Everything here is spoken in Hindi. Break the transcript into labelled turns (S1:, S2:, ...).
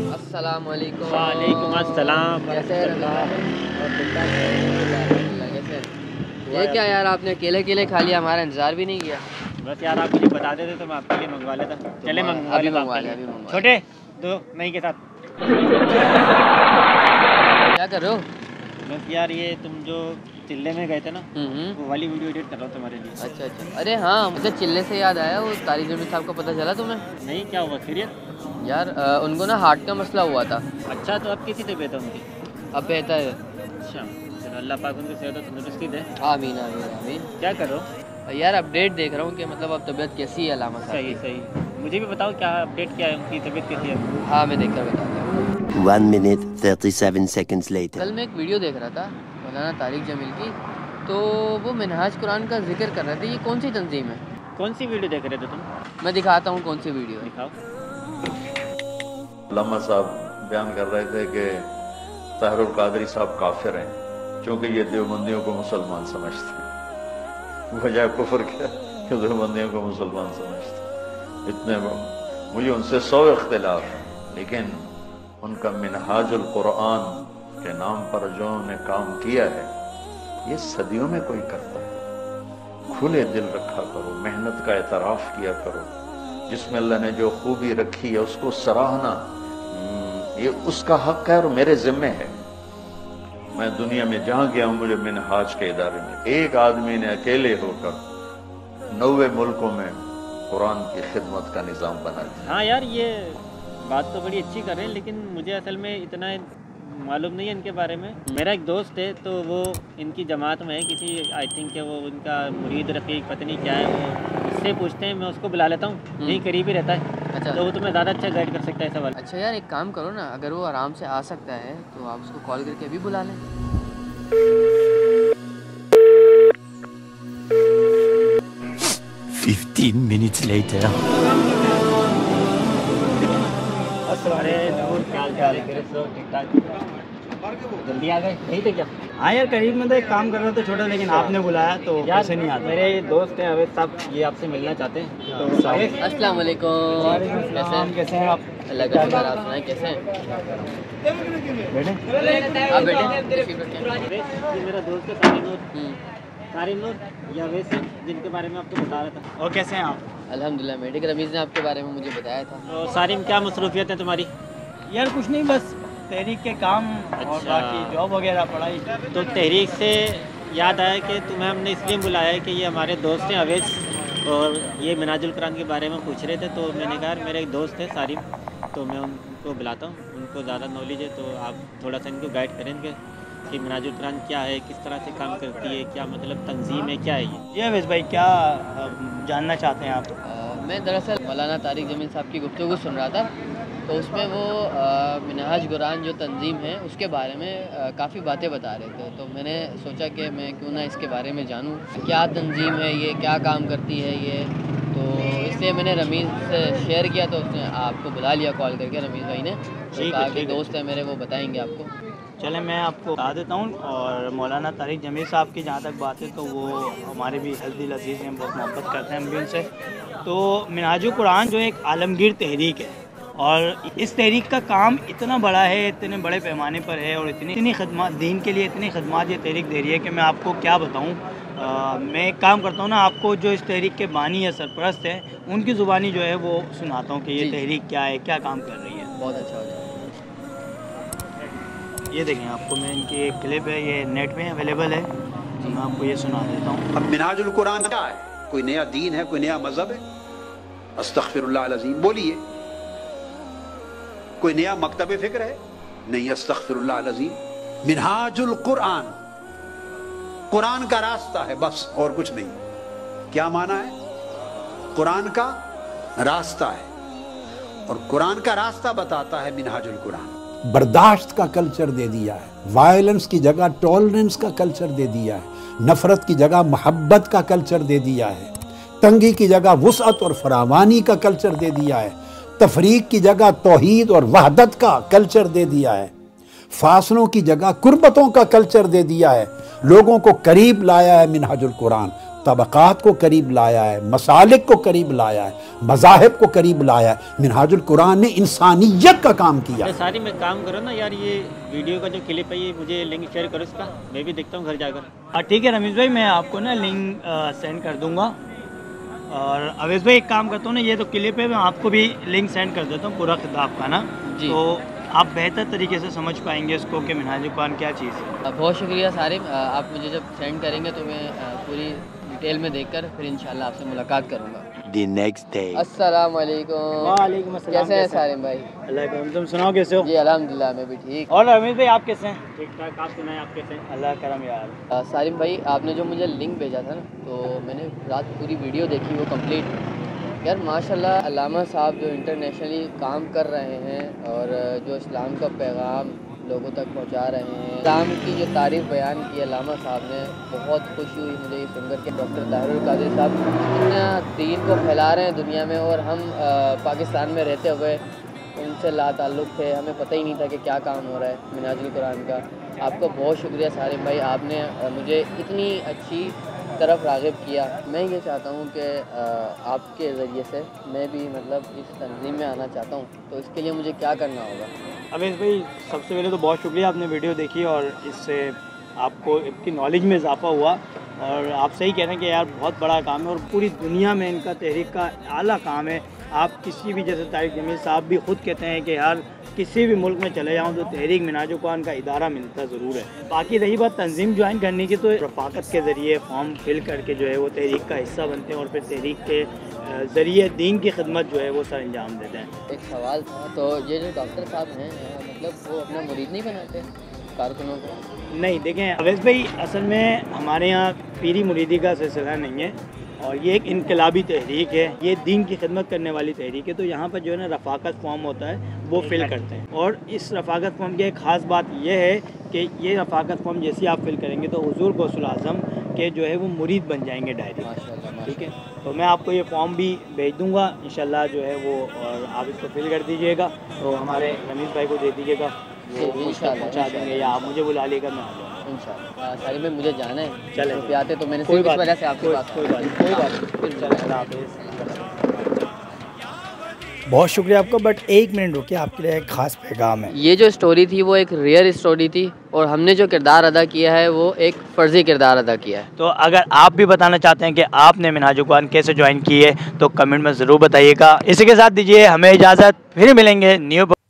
S1: अस्सलाम वालेकुम।
S2: वालेकुम अस्सलाम।
S1: कैसे हैं? कैसे? ये क्या यार, आपने अकेले अकेले खा लिया, हमारा इंतजार भी नहीं किया।
S2: बस यार आप मुझे बता देते तो मैं आपके लिए मंगवा लेता। चले मंगवा
S1: अभी
S2: लेता
S1: मंगवा
S2: आपके
S1: ले,
S2: लिए।
S1: अभी मंगवा ले।
S2: छोटे दो नहीं के साथ।
S1: क्या कर रहे हो?
S2: बस यार ये तुम जो चिल्ले में गए थे ना, वो वाली वीडियो एडिट कर रहा हूँ तुम्हारे लिए।
S1: अच्छा अच्छा। अरे हाँ, मुझे चिल्ले से याद आया, वो तारिक जमील साहब को पता चला तुम्हें?
S2: नहीं, क्या हुआ सीरियस?
S1: यार उनको ना हार्ट का मसला हुआ था।
S2: अच्छा, तो अब कैसी तबीयत है उनकी?
S1: अब बेहतर है।
S2: अच्छा, चलो अल्लाह पाक उनकी सेहत और तंदुरुस्ती दे।
S1: आमीन आमीन आमीन।
S2: क्या करो?
S1: यार अपडेट देख रहा हूँ कि मतलब अब तबीयत कैसी है अलामा साहब
S2: सही
S1: की।
S2: सही, मुझे भी बताओ क्या अपडेट, क्या है उनकी तबीयत कैसी है?
S1: हाँ मैं देखकर बताता हूँ।
S3: 1 minute 37 seconds later.
S1: कल मैं एक वीडियो देख रहा था मौलाना तारिक जमील की, तो वो मिनहाज कुरान का जिक्र कर रहे थे। ये कौन सी तंजीम है?
S2: कौन सी वीडियो देख रहे थे तुम?
S1: मैं दिखाता हूँ कौन सी वीडियो है।
S2: दिखाओ।
S4: अल्लामा साहब बयान कर रहे थे कि ताहिरुल कादरी साहब काफिर हैं क्योंकि ये देवबंदियों को मुसलमान समझते हैं। वजह कुफर क्या कि देवबंदियों को मुसलमान समझते हैं। इतने मुझे उनसे 100 इख्तिलाफ, लेकिन उनका मिनहाजुल कुरान के नाम पर जो उन्होंने काम किया है ये सदियों में कोई करता है। खुले दिल रखा करो, मेहनत का एतराफ किया करो, जिसमें अल्लाह ने जो खूबी रखी है उसको सराहना, ये उसका हक है और मेरे जिम्मे है। मैं दुनिया में जहां गया हूं, मुझे मिनहाज के इदारे में एक आदमी ने अकेले होकर 90 मुल्कों में कुरान की खिदमत का निज़ाम बना दिया।
S2: हाँ यार, ये बात तो बड़ी अच्छी कर रहे हैं, लेकिन मुझे असल में इतना मालूम नहीं है इनके बारे में। मेरा एक दोस्त है तो वो इनकी जमात में है किसी, आई थिंक वो इनका मुरीद रफ़ीक पता नहीं क्या है, वो उससे पूछते हैं, मैं उसको बुला लेता हूँ, यही करीब ही रहता है।
S1: अच्छा
S2: तो वो तुम्हें ज़्यादा अच्छा गाइड कर सकता है सवाल।
S1: अच्छा यार, एक काम करो ना, अगर वो आराम से आ सकता है तो आप उसको कॉल करके अभी बुला लें।
S3: 15 minutes later.
S2: अरे दूर क्या हाल है? ठीक ठाक, जल्दी आ गए? नहीं थे क्या?
S5: हाँ यार, करीब में तो एक काम कर रहा था छोटा, लेकिन आपने बुलाया तो
S2: यार
S5: कैसे नहीं आता।
S2: मेरे दोस्त हैं अवैध साहब, ये आपसे मिलना चाहते हैं। तो अवैध,
S1: अस्सलाम वालेकुम।
S5: कैसे हैं आप?
S1: अल्लाह का शुक्र, आप सुनाएं कैसे हैं?
S5: बेटे
S1: आप बेटे तशरीफ रखें।
S2: ये मेरा दोस्त है सारिन नूर, या वैसे जिनके बारे में आपको बता रहा था।
S5: और कैसे हैं आप?
S1: अल्हम्दुलिल्लाह, मेडिक रमीज़ ने आपके बारे में मुझे बताया था।
S2: तो सारिन, क्या मसरूफियत है तुम्हारी?
S5: यार कुछ नहीं, बस तहरीक के काम और
S2: अच्छा।
S5: बाकी जॉब वगैरह पढ़ाई।
S2: तो तहरीक से याद आया कि तुम्हें हमने इसलिए बुलाया है कि ये हमारे दोस्त हैं अवैध, और ये मिनाजुल कुरान के बारे में पूछ रहे थे। तो मैंने कहा मेरे एक दोस्त है सारिन, तो मैं उनको बुलाता हूँ, उनको ज़्यादा नॉलेज है, तो आप थोड़ा सा इनको गाइड करेंगे कि मिनाजुल कुरान क्या है, किस तरह से काम करती है, क्या मतलब तंजीम है, क्या है ये?
S5: जी अवैध भाई, क्या जानना चाहते हैं आप?
S1: मैं दरअसल मौलाना तारिक जमील साहब की गुफ्तगू सुन रहा था, तो उसमें वो मिनहाज कुरान जो तंजीम है उसके बारे में काफ़ी बातें बता रहे थे। तो मैंने सोचा कि मैं क्यों ना इसके बारे में जानूं, क्या तंजीम है ये, क्या काम करती है ये। तो इसलिए मैंने रमीज़ से शेयर किया, तो उसने आपको बुला लिया कॉल करके, रमीज़ भाई ने। तो कहा कि दोस्त है मेरे, वो बताएंगे आपको।
S5: चले मैं आपको बता देता हूँ। और मौलाना तारिक जमील साहब की जहाँ तक बात है तो वो हमारे भी दिल अजीज़ हैं, बहुत मोहब्बत करते हैं हम भी उनसे। तो मिनहाजुल कुरान जो एक आलमगीर तहरीक है, और इस तहरीक का काम इतना बड़ा है, इतने बड़े पैमाने पर है, और इतनी खदमात दीन के लिए, इतनी खदमात ये तहरीक दे रही है कि मैं आपको क्या बताऊँ। मैं एक काम करता हूँ ना, आपको जो इस तहरीक के बानी या सरपरस्त है उनकी ज़ुबानी जो है वो सुनाता हूँ कि ये तहरीक क्या है, क्या काम कर रही है।
S1: बहुत अच्छा हो जाएगा।
S5: ये देखें, आपको मैं इनकी एक क्लिप है, ये नेट में अवेलेबल है, तो मैं आपको ये सुना देता हूँ।
S6: अब मिनहाजुल कुरान क्या है? कोई नया दीन है, कोई नया मजहब है? अस्तगफिरुल्लाह अज़ीम बोलिए। कोई नया मकतब फिक्र है? नहीं, अस्तगफिरुल्लाह अज़ीम। मिनहाजुल कुरान कुरान का रास्ता है, बस और कुछ नहीं। क्या माना है? कुरान का रास्ता है, और कुरान का रास्ता बताता है मिनहाजुल कुरान।
S7: बर्दाश्त का कल्चर दे दिया है, वायलेंस की जगह टॉलरेंस का कल्चर दे दिया है, नफरत की जगह मोहब्बत का कल्चर दे दिया है, तंगी की जगह वुसअत और फरावानी का कल्चर दे दिया है, तफरीक की जगह तौहीद और वहदत का कल्चर दे दिया है, फासलों की जगह कुर्बतों का कल्चर दे दिया है, लोगों को करीब लाया है मिनहाजुल कुरान। तबक़ात को करीब लाया है, मसालिक को करीब लाया है, मज़ाहिब को करीब लाया है। मिनहाजुल कुरान ने इंसानियत का काम किया।
S2: सारी मैं काम करो ना यार, ये वीडियो का जो क्लिप है ये मुझे लिंक शेयर करो इसका, मैं भी देखता हूँ घर जाकर।
S5: ठीक है रमीज़ भाई, मैं आपको ना लिंक सेंड कर दूँगा। और अवैस भाई एक काम करता हूँ ना, ये तो क्लिप है, मैं आपको भी लिंक सेंड कर देता हूँ पूरा खिताब का ना, तो आप बेहतर तरीके से समझ पाएंगे इसको कि मिनहाजुल कुरान क्या चीज़ है।
S1: बहुत शुक्रिया सारिम, आप मुझे जब सेंड करेंगे तो मैं पूरी डिटेल में देखकर फिर इंशाल्लाह आपसे मुलाकात करूँगा।
S3: The next day.
S1: अस्सलाम वालेकुम।
S5: वालेकुम अस्सलाम।
S1: कैसे हैं सारिम भाई?
S5: अल्लाह का तुम सुनाओ कैसे हो?
S1: जी अल्हम्दुलिल्लाह मैं भी ठीक।
S5: और रमीज़ भाई आप कैसे हैं?
S2: ठीक ठाक, आप सुनाएं आप कैसे हैं?
S5: अल्लाह करम यार।
S1: सारिम भाई आपने जो मुझे लिंक भेजा था ना, तो मैंने रात पूरी वीडियो देखी वो कंप्लीट। यार माशाल्लाह अल्लामा साहब जो इंटरनेशनली काम कर रहे हैं और जो इस्लाम का पैगाम लोगों तक पहुंचा रहे हैं, इस्लाम की जो तारीफ़ बयान की अल्लामा साहब ने, बहुत खुशी हुई मुझे ये सुनकर के डॉक्टर ताहिरुल कादरी साहब इतना दीन को फैला रहे हैं दुनिया में, और हम पाकिस्तान में रहते हुए उनसे लाताल्लुक़ थे, हमें पता ही नहीं था कि क्या काम हो रहा है मिनहाजुल कुरान का। आपका बहुत शुक्रिया सारिम भाई, आपने मुझे इतनी अच्छी तरफ राग़िब किया। मैं ये चाहता हूँ कि आपके ज़रिए से मैं भी मतलब इस तंज़ीम में आना चाहता हूँ, तो इसके लिए मुझे क्या करना होगा?
S5: अवैस भाई सबसे पहले तो बहुत शुक्रिया, आपने वीडियो देखी और इससे आपको इसकी नॉलेज में इजाफा हुआ। और आप सही कह रहे हैं कि यार बहुत बड़ा काम है और पूरी दुनिया में इनका तहरीक का आला काम है। आप किसी भी, जैसे तारिक जमील साहब भी खुद कहते हैं कि यार किसी भी मुल्क में चले जाऊँ तो तहरीक मिनहाजुल कुरान का इदारा मिलता ज़रूर है। बाकी रही बात तंजीम ज्वाइन करने की, तो रफ़ाकत के ज़रिए फॉर्म फिल करके जो है वो तहरीक का हिस्सा बनते हैं और फिर तहरीक के ज़रिए दीन की खिदमत जो है वो सर अंजाम देते हैं।
S1: एक सवाल था, तो ये जो डॉक्टर साहब हैं मतलब वो अपना मुरीद नहीं बनाते कारकुनों को?
S5: नहीं, देखें अवैस भाई, असल में हमारे यहाँ पीरी मुरीदी का सिलसिला नहीं है और ये एक इनकलाबी तहरीक है, ये दीन की खिदमत करने वाली तहरीक है। तो यहाँ पर जो है ना रफ़ाकत फॉर्म होता है वो फिल करते हैं, और इस रफ़ाकत फॉर्म की एक ख़ास बात यह है कि ये रफ़ाकत फॉर्म जैसे आप फिल करेंगे तो हुज़ूर गौसुल आज़म के जो है वो मुरीद बन जाएंगे डायरेक्ट। ठीक है, तो मैं आपको ये फॉर्म भी भेज दूँगा इंशाल्लाह जो है वो, और आप इसको फिल कर दीजिएगा, तो हमारे रमीज़ भाई को दे दीजिएगा, वो इंशाल्लाह पहुँचा देंगे, या आप मुझे बुला लेगा, मैं आ जाऊँगा
S1: इंशाल्लाह। सारिम में मुझे जाना है,
S5: चले
S1: रुपये आते तो मैंने
S5: कोई
S1: सिर्फ इस
S5: बात
S1: वजह से आपसे बात
S5: कोई बात नहीं। बहुत शुक्रिया आपका, बट एक मिनट रुकिए, आपके लिए एक ख़ास पैगाम है।
S1: ये जो स्टोरी थी वो एक रियल स्टोरी थी, और हमने जो किरदार अदा किया है वो एक फ़र्ज़ी किरदार अदा किया है।
S5: तो अगर आप भी बताना चाहते हैं कि आपने मिनहाजुल कुरान कैसे ज्वाइन की है तो कमेंट में ज़रूर बताइएगा। इसी के साथ दीजिए हमें इजाज़त, फिर मिलेंगे न्यू